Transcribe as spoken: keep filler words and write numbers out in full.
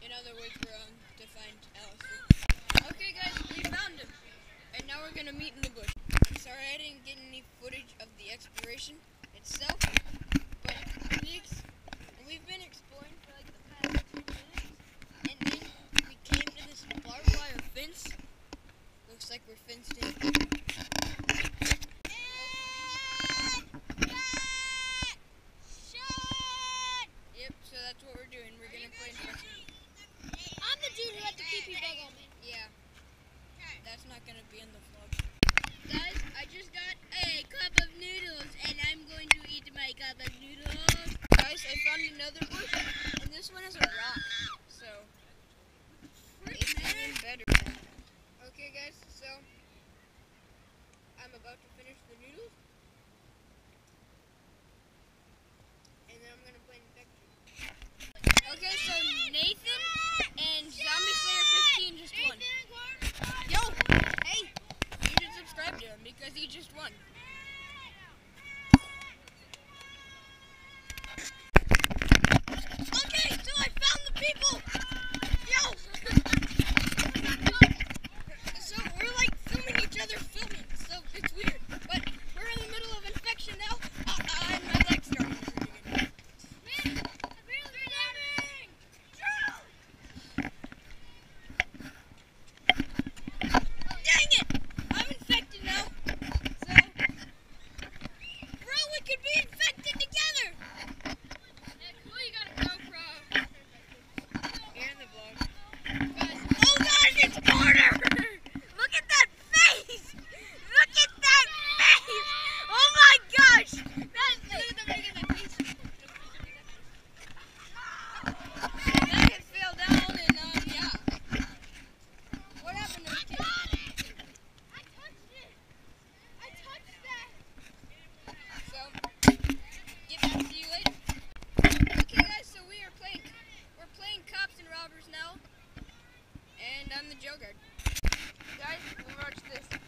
In other words, we're on to find Alistair. Okay guys, we found him. And now we're gonna meet in the bush. Sorry I didn't get any footage of the exploration itself, but we ex we've been exploring for like the past two minutes, and then we came to this barbed wire fence. Looks like we're fenced in. Yep, so that's what we're doing. We're gonna play infection. I'm the dude who had the pee-pee bug on me. Yeah. That's not gonna be in the vlog. Guys, I just got a cup of noodles, and I'm going to eat my cup of noodles. Guys, I found another bush, and this one has a rock, so it's even better. Okay guys, so I'm about to finish the noodles, and then I'm gonna play infection. Okay, so Nathan and Zombie Slayer fifteen just won. Yo, hey, you should subscribe to him because he just won. Okay, so I found the people. Yo. So we're like filming each other filming, so it's weird. But we're in the middle of infection now. Uh, uh, and my leg's starting to hurt again. Dang it! I'm infected now. So, bro, we could be infected together. Cool, you got a GoPro. Here in the vlog. Guys, oh gosh, it's Carter! Look at that face! Look at that face! Oh my gosh! That's, look at the look at that face. That kid fell down and uh, yeah. What happened to the kid? I touched it. I touched that. So, get back to you later. Okay guys, so we are playing, we're playing cops and robbers now. And I'm the jail guard. Guys, we watch this.